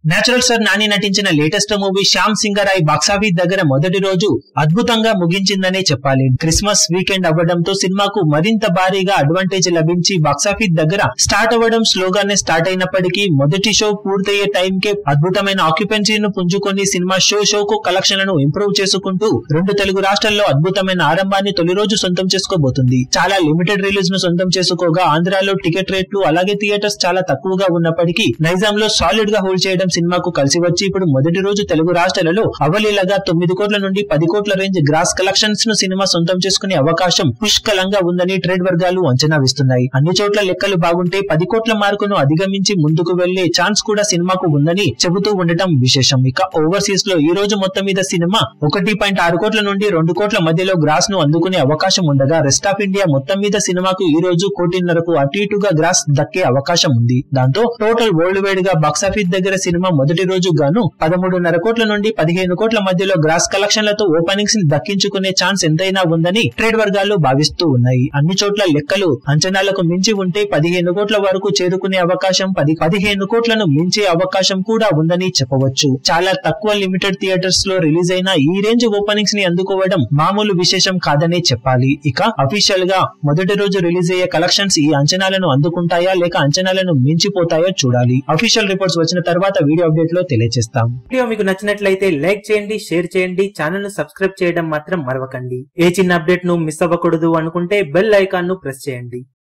Natural star Nani నటించిన latest movie Shyam Singha Roy box office దగ్గర మొదటి రోజు అద్భుతంగా ముగించిందనే చెప్పాలి. క్రిస్మస్ వీకెండ్ అవ్వడంతో సినిమాకు మరింత భారీగా అడ్వాంటేజ్ లభించి బాక్సాఫీస్ దగ్గర స్టార్ట్ అవ్వడం స్లోగానే స్టార్ట్ అయినప్పటికీ మొదటి షో పూర్తయ్యే టైంకే అద్భుతమైన ఆక్యుపెన్సీను పుంజుకొని సినిమా షోకు కలెక్షన్లను ఇంప్రూవ్ చేసుకుంటూ రెండు తెలుగు రాష్ట్రాల్లో అద్భుతమైన ఆరంభాన్ని తొలి రోజు సొంతం చేసుకోబోతుంది. చాలా లిమిటెడ్ రిలీజ్ ను సొంతం చేసుకోగా ఆంధ్రాలో టికెట్ రేట్లు అలాగే థియేటర్స్ చాలా తక్కువగా ఉన్నప్పటికీ నైజాంలో సాలిడ్ గా హోల్డ్ చేయడం సినిమాకు కలిసి వచ్చి ఇప్పుడు మొదటి రోజు తెలుగు రాష్ట్రాలలో అవలీలగా 9 కోట్ల నుండి 10 కోట్ల రేంజ్ గ్రాస్ కలెక్షన్స్ ను సినిమా సొంతం చేసుకునే అవకాశం పుష్కలంగా ఉందని ట్రేడ్ వర్గాలు అంచనా వేస్తున్నాయి. అన్ని చోట్ల లెక్కలు బాగుంటే 10 కోట్ల మార్కును అధిగమించి ముందుకు వెళ్లే ఛాన్స్ కూడా సినిమాకు ఉందని చెబుతూ ఉండటం విశేషం. ఇక ఓవర్సీస్ లో ఈ రోజు మొత్తం మీద సినిమా 1.6 కోట్ల నుండి 2 కోట్ల మధ్యలో గ్రాస్ ను అందుకునే అవకాశం ఉండగా రెస్ట్ ఆఫ్ ఇండియా మొత్తం మీద సినిమాకు ఈ రోజు 1.5 అటు ఇటుగా గ్రాస్ దక్కే అవకాశం ఉంది. దాంతో టోటల్ వరల్డ్ వైడ్ గా బాక్సాఫీస్ దగ్గర సినిమా మొదటి రోజు గాను 13.5 కోట్ల నుండి 15 కోట్ల మధ్యలో గ్రాస్ కలెక్షన్లతో ఓపెనింగ్స్ ని దక్కించుకునే ఛాన్స్ ఎంతైనా ఉందని ట్రేడ్ వర్గాలు భావిస్తూ ఉన్నాయి. అన్ని చోట్ల లెక్కలు అంచనాలకు మించి ఉంటే 15 కోట్ల వరకు చేరుకునే అవకాశం 15 కోట్లను మించే అవకాశం కూడా ఉందని చెప్పవచ్చు. చాలా తక్కువ లిమిటెడ్ థియేటర్స్ లో రిలీజ్ అయిన ఈ రేంజ్ ఓపెనింగ్స్ ని అందుకోవడం మామూలు విశేషం కాదనే చెప్పాలి. ఇక అఫీషియల్ గా మొదటి రోజు రిలీజ్ అయ్యే కలెక్షన్స్ ఈ అంచనాలను అందుకుంటాయా లేక అంచనాలను మించిపోతాయో చూడాలి. అఫీషియల్ రిపోర్ట్స్ వచ్చిన తర్వాత వీడియో అప్డేట్ లో తెలియజేస్తాం. వీడియో మీకు నచ్చినట్లయితే లైక్ చేయండి, షేర్ చేయండి, ఛానల్ ను సబ్స్క్రైబ్ చేయడం మాత్రం మరవకండి. ఏ చిన్న అప్డేట్ ను మిస్ అవ్వకూడదు అనుకుంటే బెల్ ఐకాన్ ను ప్రెస్ చేయండి.